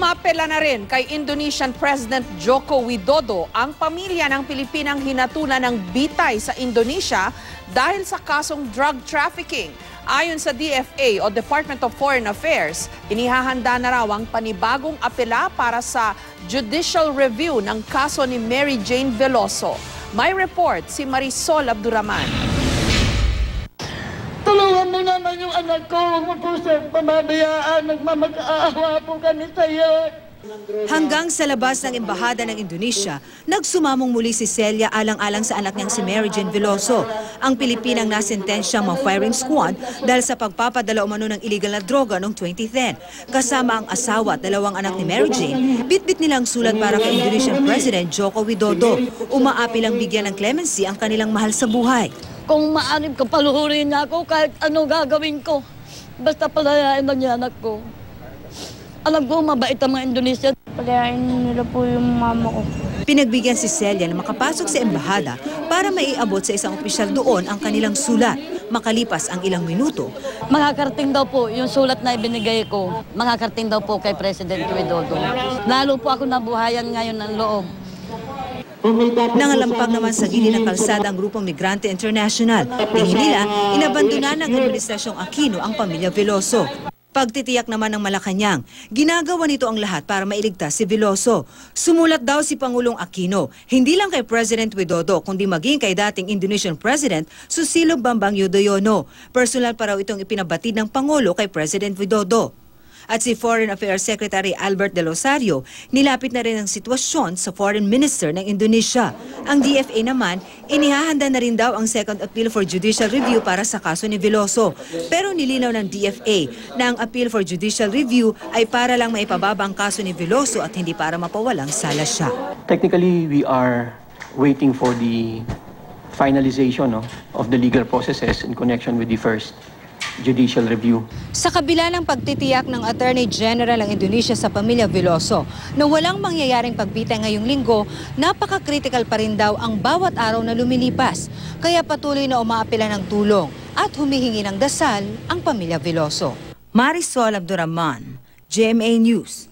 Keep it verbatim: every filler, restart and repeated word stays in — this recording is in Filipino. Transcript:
Umapela na rin kay Indonesian President Joko Widodo ang pamilya ng Pilipinang hinatulan ng bitay sa Indonesia dahil sa kasong drug trafficking. Ayon sa D F A o Department of Foreign Affairs, inihahanda na raw ang panibagong apela para sa judicial review ng kaso ni Mary Jane Veloso. May report si Marisol Abduraman. Tulungan mo naman yung anak ko, huwag mo po sa pamabayaan, nagmamag-aawa po kami sa'yo. Hanggang sa labas ng Embahada ng Indonesia, nagsumamong muli si Celia alang-alang sa anak niyang si Mary Jane Veloso, ang Pilipinang nasentensyang ma-firing squad dahil sa pagpapadala umano ng illegal na droga noong twenty ten. Kasama ang asawa at dalawang anak ni Mary Jane, bitbit nilang sulat para kay Indonesian President Joko Widodo. Umaapi lang bigyan ng clemency ang kanilang mahal sa buhay. Kung maaari ka, paluhurin niya ako kahit ano gagawin ko. Basta palayain lang niya anak ko. Alam ko, mabait ang mga Indonesia. Palayain nila po yung mama ko. Pinagbigyan si Celia na makapasok sa embahada para maiabot sa isang opisyal doon ang kanilang sulat. Makalipas ang ilang minuto, Makakarating daw po yung sulat na ibinigay ko. Makakarating daw po kay President Widodo. Lalo po ako nabuhayan ngayon ng loob. Nangalampag naman sa gilid ng kalsada ang grupong Migrante International. Tingin nila, inabandona ng Administrasyong Aquino ang pamilya Veloso. Pagtitiyak naman ng Malacanang, ginagawa nito ang lahat para mailigtas si Veloso. Sumulat daw si Pangulong Aquino, hindi lang kay President Widodo, kundi maging kay dating Indonesian President Susilo Bambang Yudhoyono. Personal pa raw itong ipinabatid ng Pangulo kay President Widodo. At si Foreign Affairs Secretary Albert De Rosario, nilapit na rin ang sitwasyon sa Foreign Minister ng Indonesia. Ang D F A naman, inihahanda na rin daw ang second appeal for judicial review para sa kaso ni Veloso. Pero nilinaw ng D F A na ang appeal for judicial review ay para lang maipababa ang kaso ni Veloso at hindi para mapawalang sala siya. Technically, we are waiting for the finalization no, of the legal processes in connection with the first judicial review. Sa kabila ng pagtitiyak ng Attorney General ng Indonesia sa pamilya Veloso na walang mangyayaring pagbitay ngayong linggo, napaka-critical pa rin daw ang bawat araw na lumilipas. Kaya patuloy na umaapela ng tulong at humihingi ng dasal ang pamilya Veloso. Marisol Abduraman, G M A News.